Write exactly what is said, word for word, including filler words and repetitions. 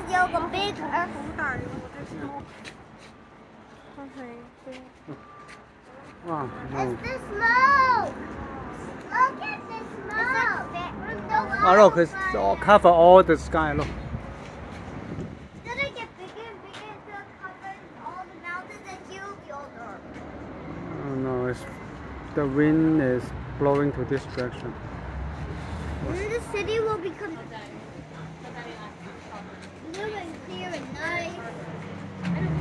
有個 bigger。 好大喎啲 smoke。 哇 It's the smoke. Look at the smoke. Oh look, it's all cover all the sky. Look. It's gonna get bigger and bigger until it covers all the mountains and huge older. Oh no, it's the wind is blowing to this direction. And then the city will become blue and clear and nice.